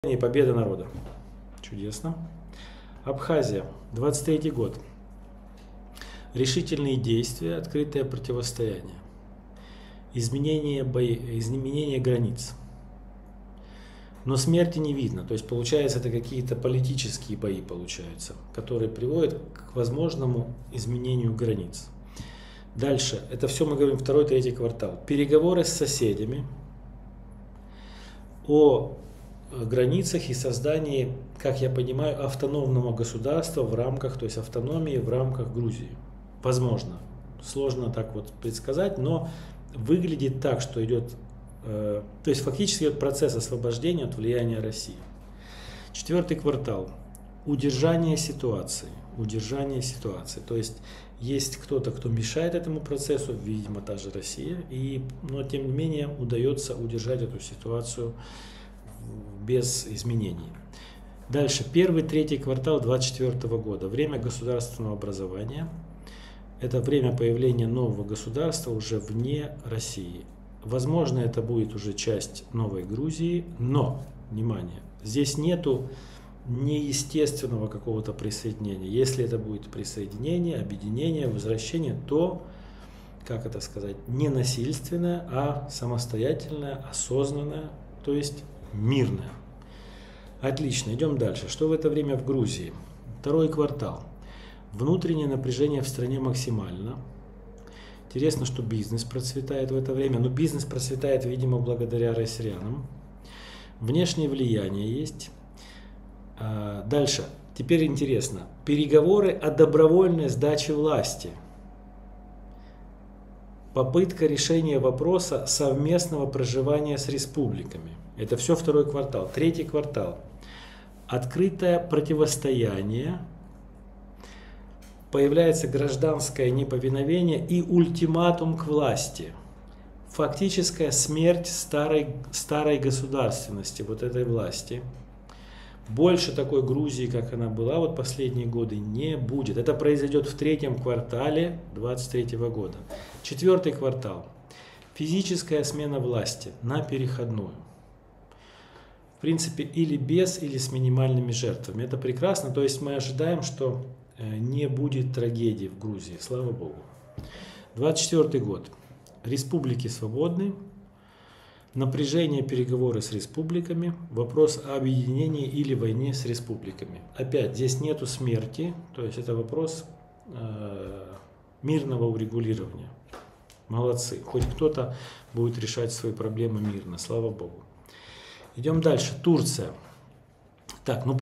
И победа народа. Чудесно. Абхазия, 23-й год. Решительные действия, открытое противостояние. Изменение границ. Но смерти не видно. То есть получается, это какие-то политические бои получаются, которые приводят к возможному изменению границ. Дальше. Это все мы говорим второй-третий квартал. Переговоры с соседями о границах и создании, как я понимаю, автономного государства в рамках, то есть автономии в рамках Грузии. Возможно. Сложно так вот предсказать, но выглядит так, что идет, то есть фактически идет процесс освобождения от влияния России. Четвертый квартал. Удержание ситуации. Удержание ситуации. То есть есть кто-то, кто мешает этому процессу, видимо, та же Россия, но тем не менее удается удержать эту ситуацию без изменений. Дальше. Первый-третий квартал 2024 года. Время государственного образования. Это время появления нового государства уже вне России. Возможно, это будет уже часть новой Грузии, но, внимание, здесь нету неестественного какого-то присоединения. Если это будет присоединение, объединение, возвращение, то, как это сказать, не насильственное, а самостоятельное, осознанное, то есть мирное. Отлично, идем дальше. Что в это время в Грузии? Второй квартал. Внутреннее напряжение в стране максимально. Интересно, что бизнес процветает в это время, но бизнес процветает, видимо, благодаря россиянам. Внешнее влияние есть. Дальше. Теперь интересно. Переговоры о добровольной сдаче власти. Попытка решения вопроса совместного проживания с республиками. Это все второй квартал. Третий квартал. Открытое противостояние. Появляется гражданское неповиновение и ультиматум к власти. Фактическая смерть старой государственности, вот этой власти. Больше такой Грузии, как она была вот последние годы, не будет. Это произойдет в третьем квартале 2023 года. Четвертый квартал. Физическая смена власти на переходную. В принципе, или без, или с минимальными жертвами. Это прекрасно. То есть мы ожидаем, что не будет трагедии в Грузии. Слава Богу. 24 год. Республики свободны. Напряжение, переговоры с республиками, вопрос о объединении или войне с республиками. Опять, здесь нету смерти, то есть это вопрос мирного урегулирования. Молодцы, хоть кто-то будет решать свои проблемы мирно, слава Богу. Идем дальше, Турция. Так, ну